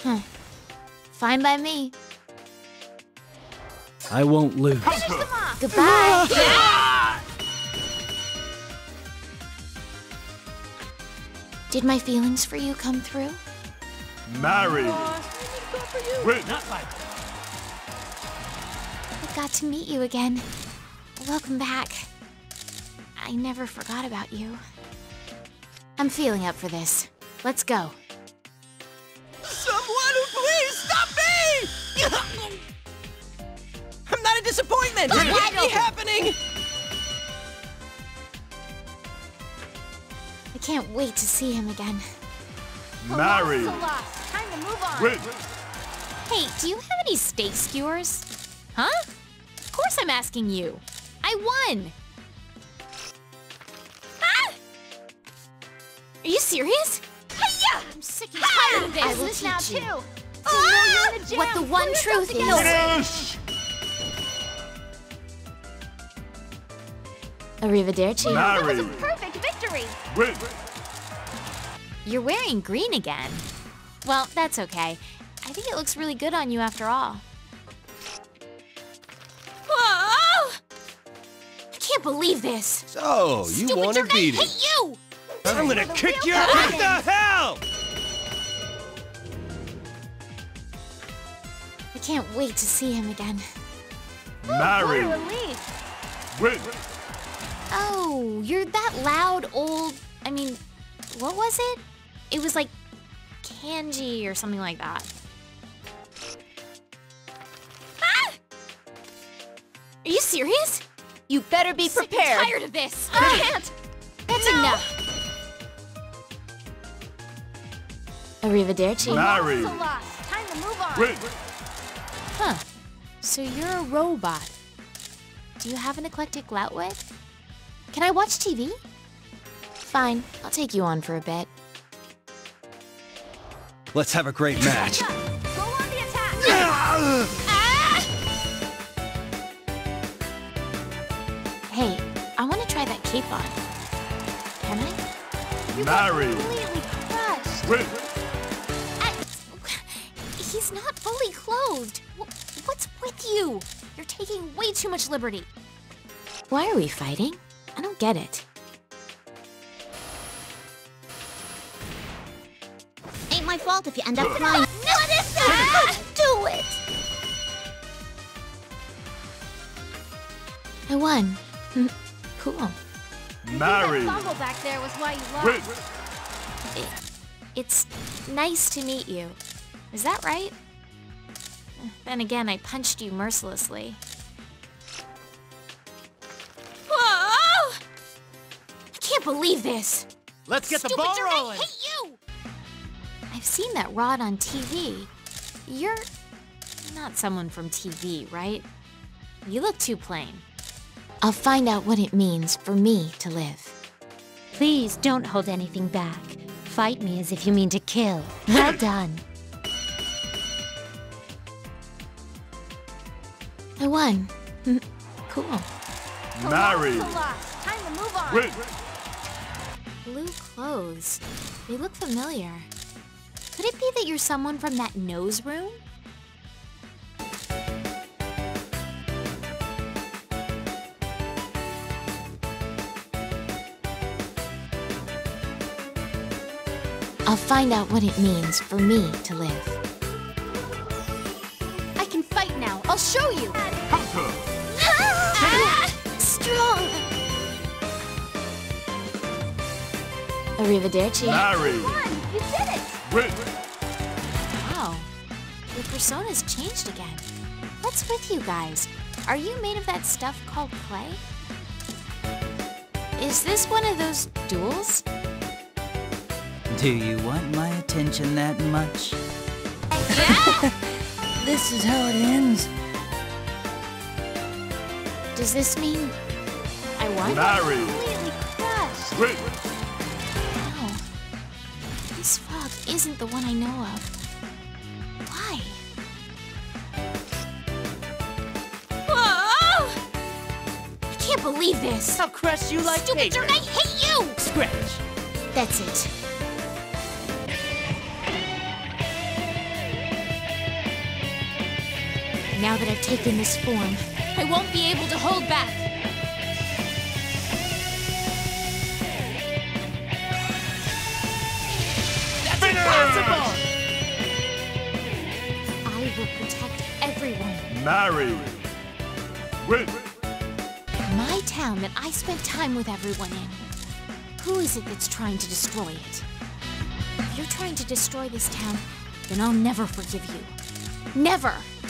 Huh. Fine by me. I won't lose. Goodbye. Did my feelings for you come through? Marry. Win. I got to meet you again. Welcome back. I never forgot about you. I'm feeling up for this. Let's go. Someone please stop me! I'm not a disappointment! What is happening? I can't wait to see him again. Marry. Time to move on. Win. Hey, do you have any steak skewers? Huh? Of course I'm asking you. I won! Ah! Are you serious? Hi-ya! I'm sick and tired of this. I will teach now you. Too. What the one truth is. Finish. Arrivederci. Marry. Perfect victory. Win. You're wearing green again. Well, that's okay. I think it looks really good on you after all. Whoa! I can't believe this. So, you Stupid want to jerk, beat I it? hate you! I'm gonna kick your... What the hell? I can't wait to see him again. Marry. Win. Oh, you're that loud old... what was it? It was like kanji or something like that. Ah! Are you serious? You better be prepared. I'm tired of this. I can't. That's enough. Arrivederci. Marry. Time to move on. Win. Huh. So you're a robot. Do you have an eclectic lout wit? Can I watch TV? Fine, I'll take you on for a bit. Let's have a great match. Go on the attack! Hey, I want to try that cape on. Can I? Marry. Completely crushed. Win. He's not fully clothed. What's with you? You're taking way too much liberty. Why are we fighting? I don't get it. Ain't my fault if you end up flying. What is that? Do it! I won. Cool. Marry. back there was why you Win. It's nice to meet you. Is that right? Then again, I punched you mercilessly. Whoa! I can't believe this! Let's get the Stupid ball jerk, rolling. I hate you! I've seen that rod on TV. You're not someone from TV, right? You look too plain. I'll find out what it means for me to live. Please don't hold anything back. Fight me as if you mean to kill. Well done. I won. Cool. Marry. Time to move on. Win. Blue clothes. They look familiar. Could it be that you're someone from that nose room? I'll find out what it means for me to live. I can fight now. I'll show you. Counter. Strong. Arrivederci. Marry. You did it. Win. Wow. Your persona's changed again. What's with you guys? Are you made of that stuff called clay? Is this one of those duels? Do you want my attention that much? Yeah! This is how it ends. Does this mean I won? Marry. Completely crushed. Win. No. This frog isn't the one I know of. Why? Whoa! I can't believe this. I'll crush you like Stupid paper. jerk, I hate you! Scratch. That's it. Now that I've taken this form, I won't be able to hold back. That's impossible! I will protect everyone. Marry. Win. My town that I spent time with everyone in. Who is it that's trying to destroy it? If you're trying to destroy this town, then I'll never forgive you. Never!